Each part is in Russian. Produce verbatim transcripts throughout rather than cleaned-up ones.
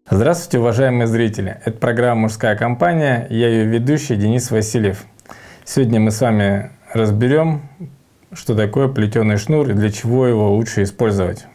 Здравствуйте, уважаемые зрители! Это программа «Мужская компания», я ее ведущий Денис Васильев. Сегодня мы с вами разберем, что такое плетеный шнур и для чего его лучше использовать.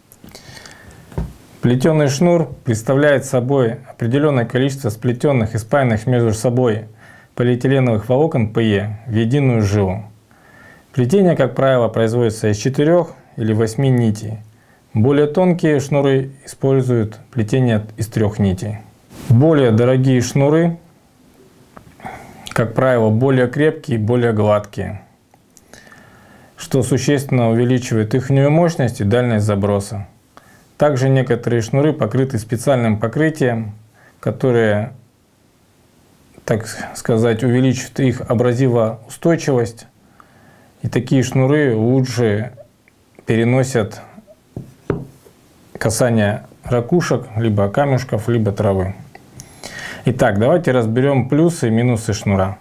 Плетеный шнур представляет собой определенное количество сплетенных и спаянных между собой полиэтиленовых волокон пэ е в единую жилу. Плетение, как правило, производится из четырех или восьми нитей. Более тонкие шнуры используют плетение из трех нитей. Более дорогие шнуры, как правило, более крепкие и более гладкие, что существенно увеличивает их мощность и дальность заброса. Также некоторые шнуры покрыты специальным покрытием, которое, так сказать, увеличивает их абразивоустойчивость. И такие шнуры лучше переносят касание ракушек, либо камешков, либо травы. Итак, давайте разберем плюсы и минусы шнура.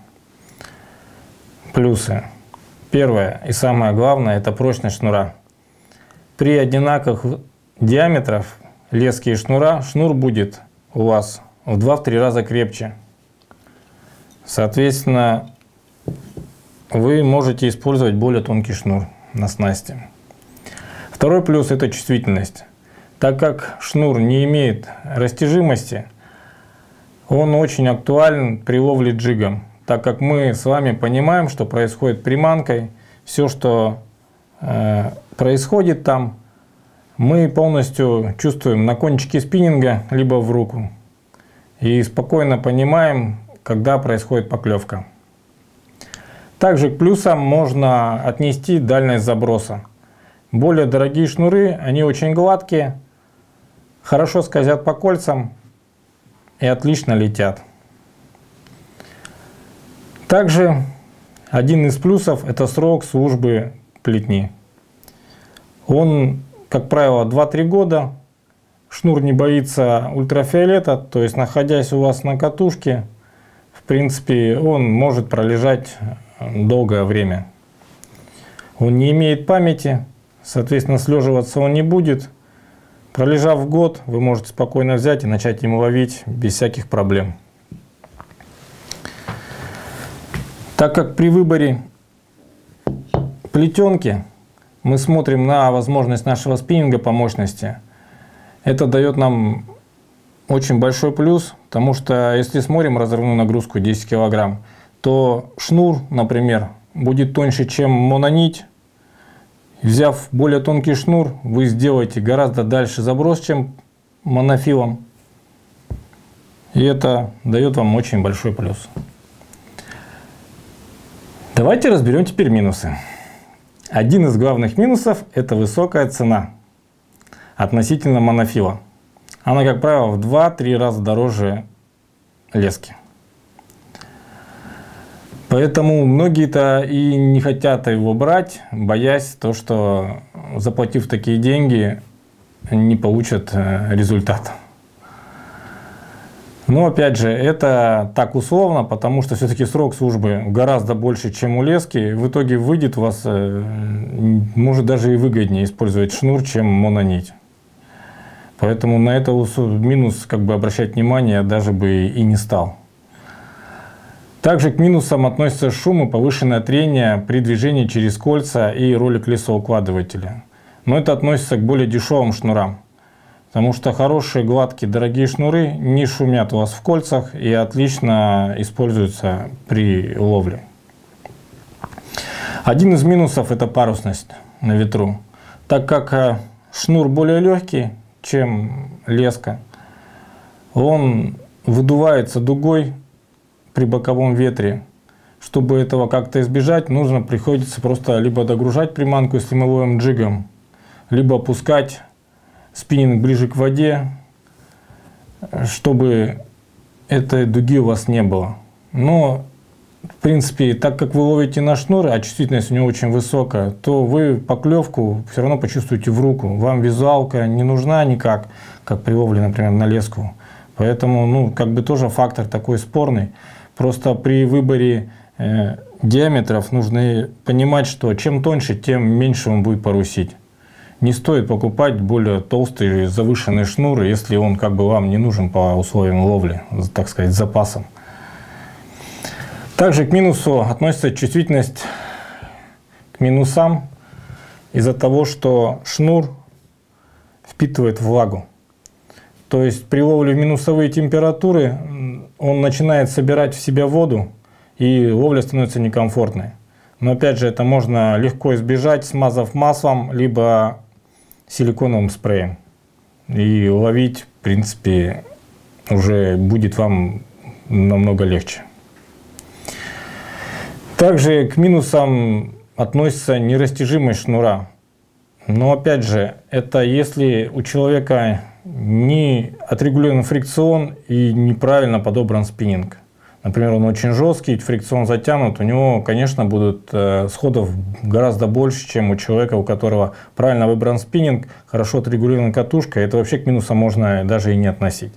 Плюсы. Первое и самое главное – это прочность шнура. При одинаковых диаметрах лески и шнура шнур будет у вас в два-три раза крепче. Соответственно, вы можете использовать более тонкий шнур на снасти. Второй плюс – это чувствительность. Так как шнур не имеет растяжимости, он очень актуален при ловле джигом, так как мы с вами понимаем, что происходит приманкой, все, что э, происходит там, мы полностью чувствуем на кончике спиннинга, либо в руку, и спокойно понимаем, когда происходит поклевка. Также к плюсам можно отнести дальность заброса. Более дорогие шнуры, они очень гладкие, хорошо скользят по кольцам и отлично летят. Также один из плюсов – это срок службы плетни. Он, как правило, два-три года. Шнур не боится ультрафиолета, то есть, находясь у вас на катушке, в принципе, он может пролежать долгое время. Он не имеет памяти, соответственно, слеживаться он не будет. Пролежав год, вы можете спокойно взять и начать ему ловить без всяких проблем. Так как при выборе плетенки мы смотрим на возможность нашего спиннинга по мощности, это дает нам очень большой плюс, потому что если смотрим разрывную нагрузку десять килограмм, то шнур, например, будет тоньше, чем мононить. Взяв более тонкий шнур, вы сделаете гораздо дальше заброс, чем монофилом. И это дает вам очень большой плюс. Давайте разберем теперь минусы. Один из главных минусов – это высокая цена относительно монофила. Она, как правило, в два-три раза дороже лески. Поэтому многие-то и не хотят его брать, боясь то, что, заплатив такие деньги, не получат результат. Но опять же, это так условно, потому что все-таки срок службы гораздо больше, чем у лески. В итоге выйдет у вас, может, даже и выгоднее использовать шнур, чем мононить. Поэтому на это минус как бы обращать внимание я даже бы и не стал. Также к минусам относятся шум и повышенное трение при движении через кольца и роли колесоукладывателя. Но это относится к более дешевым шнурам, потому что хорошие, гладкие, дорогие шнуры не шумят у вас в кольцах и отлично используются при ловле. Один из минусов – это парусность на ветру. Так как шнур более легкий, чем леска, он выдувается дугой при боковом ветре. Чтобы этого как-то избежать, нужно приходится просто либо догружать приманку, если мы ловим джигом, либо опускать спиннинг ближе к воде, чтобы этой дуги у вас не было. Но, в принципе, так как вы ловите на шнур, а чувствительность у него очень высокая, то вы поклевку все равно почувствуете в руку. Вам визуалка не нужна никак, как при ловле, например, на леску. Поэтому, ну, как бы тоже фактор такой спорный. Просто при выборе э, диаметров нужно понимать, что чем тоньше, тем меньше он будет парусить. не стоит покупать более толстый завышенный шнур, если он как бы вам не нужен по условиям ловли, так сказать, с запасом. Также к минусу относится чувствительность к минусам из-за того, что шнур впитывает влагу. То есть при ловле в минусовые температуры он начинает собирать в себя воду, и ловля становится некомфортной. Но опять же, это можно легко избежать, смазав маслом, либо силиконовым спреем. И ловить, в принципе, уже будет вам намного легче. Также к минусам относится нерастяжимость шнура. Но опять же, это если у человека не отрегулирован фрикцион и неправильно подобран спиннинг. Например, он очень жесткий, фрикцион затянут, у него, конечно, будут э, сходов гораздо больше, чем у человека, у которого правильно выбран спиннинг, хорошо отрегулирована катушка. Это вообще к минусам можно даже и не относить.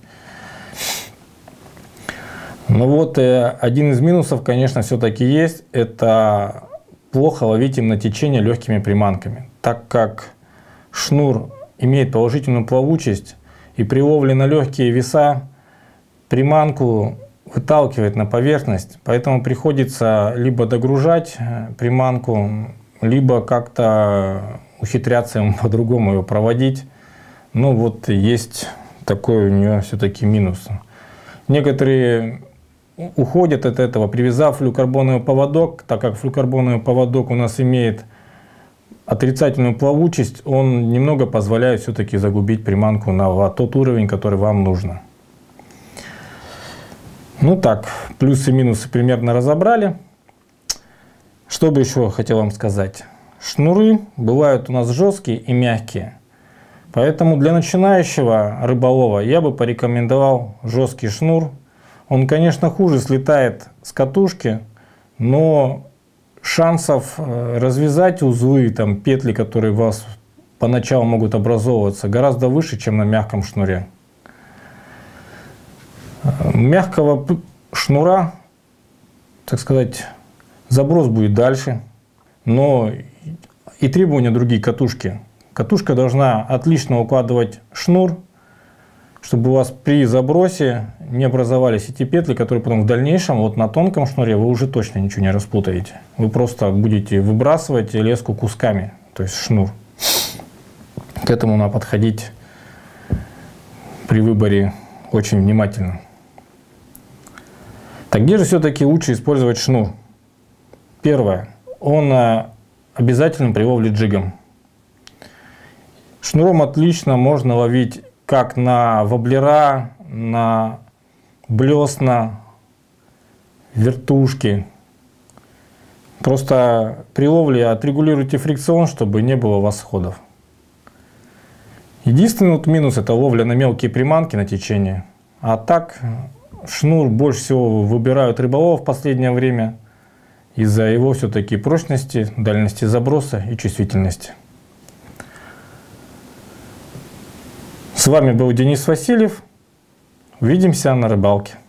Но вот э, один из минусов, конечно, все-таки есть. Это плохо ловить им на течение легкими приманками. Так как шнур имеет положительную плавучесть, и при ловле на легкие веса приманку выталкивает на поверхность, поэтому приходится либо догружать приманку, либо как-то ухитряться ему по-другому ее проводить. Ну вот есть такой у нее все-таки минус. Некоторые уходят от этого, привязав флюорокарбоновый поводок, так как флюорокарбоновый поводок у нас имеет отрицательную плавучесть, он немного позволяет все-таки загубить приманку на тот уровень, который вам нужно. Ну так, плюсы и минусы примерно разобрали. Что бы еще хотел вам сказать? Шнуры бывают у нас жесткие и мягкие. Поэтому для начинающего рыболова я бы порекомендовал жесткий шнур. Он, конечно, хуже слетает с катушки, но шансов развязать узлы, там, петли, которые у вас поначалу могут образовываться, гораздо выше, чем на мягком шнуре. Мягкого шнура, так сказать, заброс будет дальше, но и требования другие катушки. Катушка должна отлично укладывать шнур, чтобы у вас при забросе не образовались эти петли, которые потом в дальнейшем, вот на тонком шнуре, вы уже точно ничего не распутаете. Вы просто будете выбрасывать леску кусками, то есть шнур. К этому надо подходить при выборе очень внимательно. Так где же все-таки лучше использовать шнур? Первое. Он обязательно при ловле джигом. Шнуром отлично можно ловить как на воблера, на блесна, вертушки. Просто при ловле отрегулируйте фрикцион, чтобы не было у вас сходов. Единственный вот минус — это ловля на мелкие приманки на течение. А так шнур больше всего выбирают рыболов в последнее время из-за его все-таки прочности, дальности заброса и чувствительности. С вами был Денис Васильев. Увидимся на рыбалке.